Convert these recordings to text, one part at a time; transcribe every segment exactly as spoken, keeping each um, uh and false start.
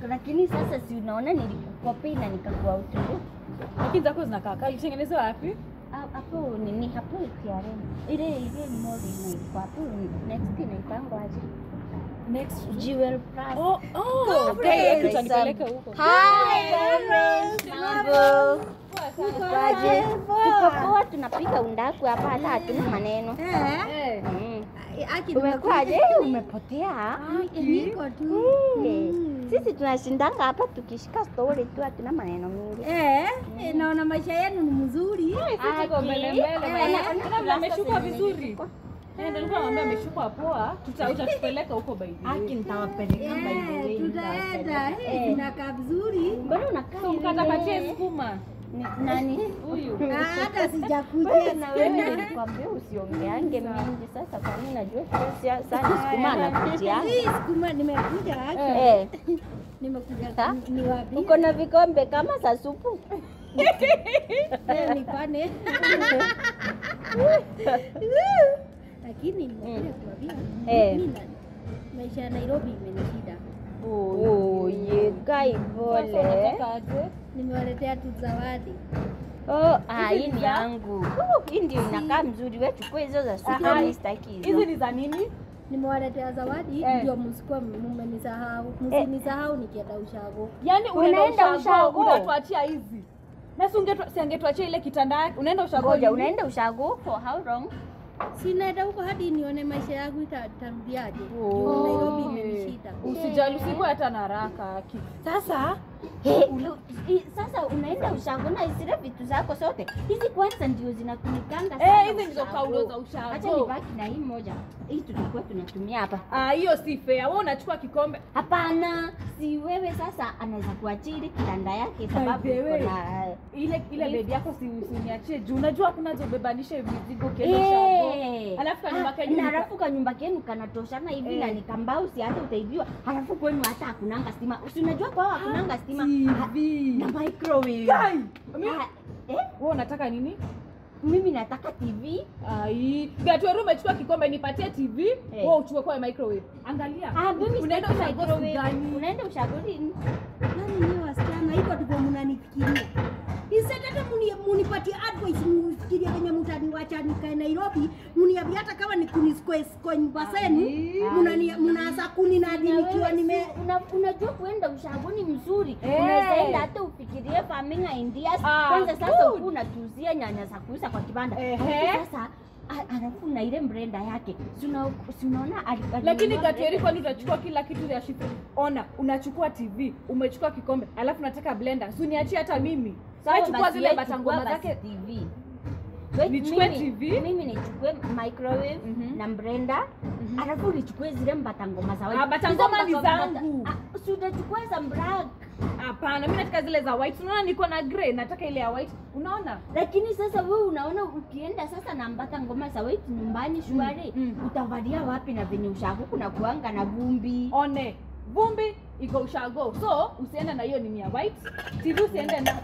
lakini sasa si unaona nilikukopea na nikakuwa utubu. Lakini zako zinakaa kali, tengenezwa wapi? Hapo nini hapo Ukiambia. Ile ile ni mode inaitwa hapo next inaitwa aje? Next Jewel Plus. Oh, oh, okay, tutanipeleka huko. Hi, mambo. Kwaje? Tuko poa, tunapika undaku hapa hata hatuna maneno. Eh. Aki umekwaje? Umepotea? Niko tu. Sisi tunashindanga hapa tukishika story tu hatuna maneno mingi. Eh, naona maisha yenu ni mzuri. Sisi tuko mbele mbele. Kama ameshuka vizuri. Eh, ndio nilikuwa naambia ameshuka poa, tutatupeleka huko by the way. Aki nitawapeleka by the way. Tutaenda. Eh, tunakaa vizuri. Mbona unakaa Mkatapatie sukuma? Nani? Huyu. Hata sijakuja na wewe nilikwambia usiongeange mingi sasa kwa nini najua sasa sana sukuma anakutia. Hii sukuma nimekuja hapa. Eh. Nimekuja ni wapi? Uko na vikombe kama za supu? Eh, nipane. Lakini nimekuja kuambia. Eh. Maisha ya Nairobi imenishida. Oh, ye kai pole. Nimewaletea tu zawadi. Oh, ah, hii ni yangu. Hii ndio inakaa mzuri. Wewe chukua hizo za supu sitaki hizo. Hizi ni za nini? Nimewaletea zawadi ndio msikuwa mmenisahau. Msinisahau nikienda ushago. Yaani unaenda ushago unatuachia hizi. Na si ungetu siangetuachia ile kitanda yake. Unaenda ushago. Ngoja, unaenda ushago for how long? Sinaenda huko hadi nione maisha yangu itarudiaje. Oh. Nairobi imenishida. Usijali, usiku hata na haraka. Sasa Hey, sasa unaenda ushago na isire vitu zako sote. Hizi kwanza ndio zinakunikanga sana. Eh, hizi ndizo kaulo za ushago. Acha nibaki na hii moja. Hii tutakuwa tunatumia hapa. Ah, hiyo si fair. Wewe unachukua kikombe. Hapana, si wewe sasa anaweza kuachili kitanda yake sababu kuna ile ile bedi yako si usiniachie juu. Unajua kuna zobebanisha mizigo kesho ushago. Alafu kanyumba kenyu. Na alafu kanyumba kenu kanatoshana hivi na nikambao si hata utaibiwa. Alafu kwenu hata hakunanga stima. Usinajua kwao hakunanga stima. T V na microwave. Kai. Eh? Wewe unataka nini? Mimi nataka T V. Ai, Gatwiri umechukua kikombe nipatie T V, hey. Wewe uchukue kwa microwave. Angalia. Ah, mimi unaenda ushago gani? Unaenda ushago nini? Nani ni wasichana hiko tuko mnanifikiria. Instead hata munipatie advice mfikirie kwenye mtaniwacha nikae Nairobi, muniambia hata kama ni kunisqueeze kwa nyumba zenu, mnani mnaanza kuninaadi nikiwa nime unajua kuenda ushago ni mzuri. Unaweza enda hata ufikirie farming ideas. Kwanza sasa uko unatuzia nyanya za kuuza kwa kibanda. Sasa alafu na ile mrenda yake. Si unaona alipata. Lakini Gatwiri kwani utachukua kila kitu ya shiphira? Ona, unachukua T V, umechukua kikombe, alafu unataka blender. Usiniachie hata mimi. Sasa chukua zile batangoma zake T V. Nichukue T V, mimi nichukue microwave mm -hmm. na blender, mm -hmm. alafu nichukue zile batangoma za white. Ah, batangoma ni zangu. Ah, si utachukua za black. Hapana, mimi nataka zile za white. Unaona niko na grey, nataka ile ya white. Unaona? Lakini sasa wewe unaona ukienda sasa na mbata ngoma za white nyumbani shwari, mm, mm. utavalia wapi na venye ushago kuna kuanga na vumbi. One, vumbi iko ushago. So, usiende na hiyo ni ya white. T V usiende na.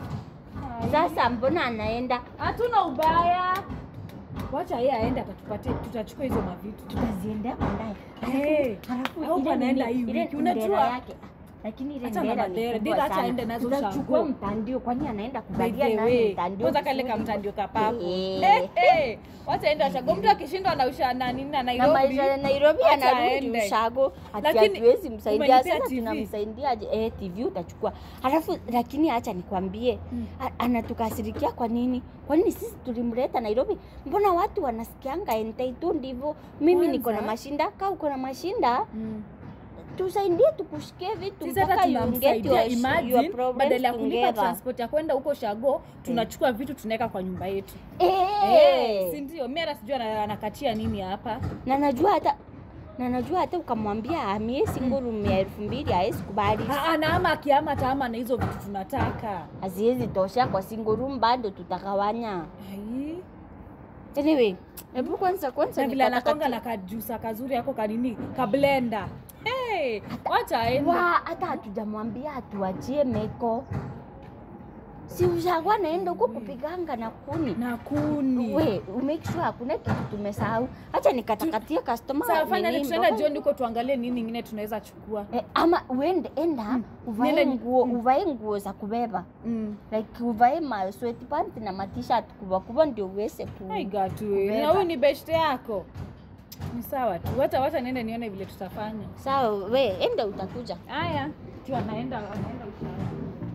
Sasa mbona anaenda? Hatuna ubaya. Wacha yeye aende atatupatie, tutachukua hizo mavitu. Tutaziendea baadaye. Eh, halafu ile anaenda hii wiki unajua yake. Lakini ile ndera ni ndera acha aende nazo ushago. Tutachukua mtandio kwani anaenda kubalia nani mtandio? Kwanza kale kama mtandio kapapo. Eh eh. Wacha aende ushago. Mtu akishindwa na usha na nini na Nairobi. Na maisha ya Nairobi anarudi ushago. Lakini hatuwezi msaidia sasa tunamsaidiaje? Eh, T V utachukua. Alafu lakini acha nikwambie, hmm. anatukasirikia kwa nini? Kwa nini sisi tulimleta Nairobi? Mbona watu wanasikianga entitled ndivyo? Mimi niko na mashinda, kama uko na mashinda. Hmm. Tusaidie tukushikie vitu mpaka tunamsaidia. Imagine badala ya kulipa transport ya kwenda huko ushago, tunachukua eh. vitu tunaweka kwa nyumba yetu. Eh, eh si ndio? Mimi hata sijui anakatia nini hapa. Na najua hata na najua hata ukamwambia amie singuru mia elfu mbili haezi kubali. Ah, na ama akiama taama na hizo vitu tunataka. Haziwezi tosha kwa singuru bado tutagawanya. Ai. Anyway, hebu kwanza kwanza ni anakonga na kajusa kazuri yako kanini, ka blender. Hey, wacha aende. Wa hata hatujamwambia atuachie meko. Si ushakuwa naenda huko kupiganga na kuni. Na kuni. We, make sure hakuna kitu tumesahau. Acha nikatakatia customer. Sasa fanya ni tunaenda jioni huko tuangalie nini nyingine tunaweza chukua. Eh, ama uende enda mm. uvae nguo, mm. uvae nguo za kubeba. Mm. Like uvae ma sweatpants na ma t-shirt kubwa kubwa ndio uweze ku. Hai Gatwiri. Na huyu ni best yako. Ni sawa tu. Wacha wacha niende nione vile tutafanya. Sawa, we enda utakuja. Haya. Kiwa naenda anaenda utakuja.